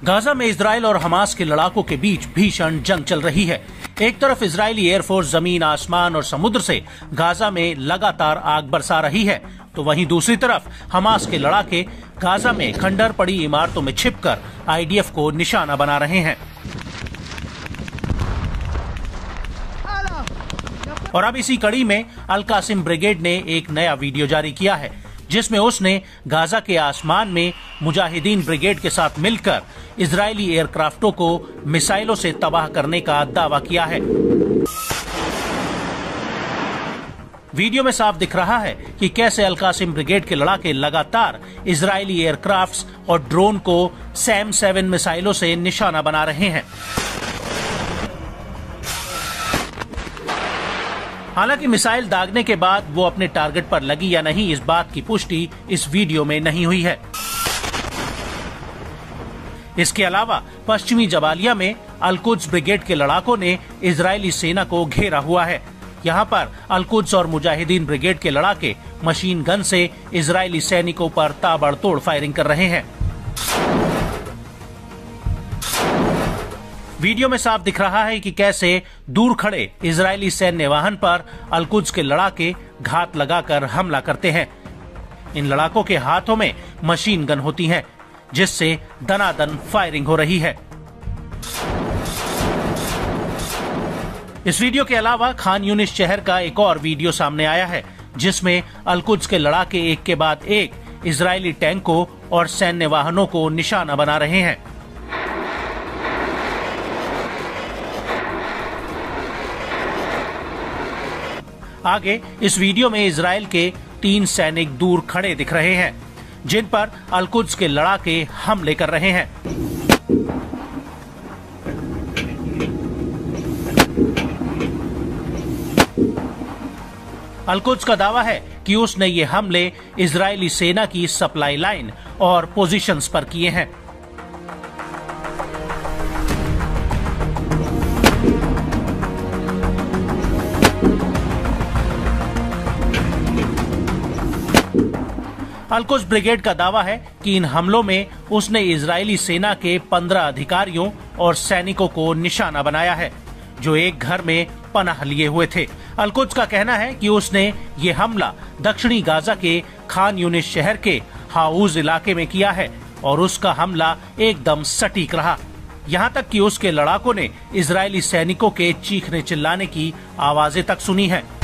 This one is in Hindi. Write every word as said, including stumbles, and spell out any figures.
गाजा में इजराइल और हमास के लड़ाकों के बीच भीषण जंग चल रही है। एक तरफ इजरायली एयरफोर्स जमीन, आसमान और समुद्र से गाजा में लगातार आग बरसा रही है, तो वहीं दूसरी तरफ हमास के लड़ाके गाजा में खंडर पड़ी इमारतों में छिपकर आईडीएफ को निशाना बना रहे हैं। और अब इसी कड़ी में अल कासिम ब्रिगेड ने एक नया वीडियो जारी किया है, जिसमें उसने गाजा के आसमान में मुजाहिदीन ब्रिगेड के साथ मिलकर इजरायली एयरक्राफ्टों को मिसाइलों से तबाह करने का दावा किया है। वीडियो में साफ दिख रहा है कि कैसे अल कासिम ब्रिगेड के लड़ाके लगातार इजरायली एयरक्राफ्ट्स और ड्रोन को सैम सेवन मिसाइलों से निशाना बना रहे हैं। हालांकि मिसाइल दागने के बाद वो अपने टारगेट पर लगी या नहीं, इस बात की पुष्टि इस वीडियो में नहीं हुई है। इसके अलावा पश्चिमी जबालिया में अल कुद्स ब्रिगेड के लड़ाकों ने इजरायली सेना को घेरा हुआ है। यहाँ पर अल कुद्स और मुजाहिदीन ब्रिगेड के लड़ाके मशीन गन से इजरायली सैनिकों पर ताबड़तोड़ फायरिंग कर रहे हैं। वीडियो में साफ दिख रहा है कि कैसे दूर खड़े इजरायली सैन्य वाहन पर अल कुद्स के लड़ाके घात लगाकर हमला करते हैं। इन लड़ाकों के हाथों में मशीन गन होती हैं, जिससे दनादन फायरिंग हो रही है। इस वीडियो के अलावा खान यूनिस शहर का एक और वीडियो सामने आया है, जिसमें अल कुद्स के लड़ाके एक के बाद एक इजरायली टैंकों और सैन्य वाहनों को निशाना बना रहे हैं। आगे इस वीडियो में इजराइल के तीन सैनिक दूर खड़े दिख रहे हैं, जिन पर अल कुद्स के लड़ाके हमले कर रहे हैं। अल कुद्स का दावा है कि उसने ये हमले इजरायली सेना की सप्लाई लाइन और पोजीशंस पर किए हैं। अल कुद्स ब्रिगेड का दावा है कि इन हमलों में उसने इजरायली सेना के पंद्रह अधिकारियों और सैनिकों को निशाना बनाया है, जो एक घर में पनाह लिए हुए थे। अल कुद्स का कहना है कि उसने ये हमला दक्षिणी गाजा के खान यूनिस शहर के हाउज इलाके में किया है और उसका हमला एकदम सटीक रहा। यहाँ तक कि उसके लड़ाकों ने इजरायली सैनिकों के चीखने चिल्लाने की आवाजें तक सुनी है।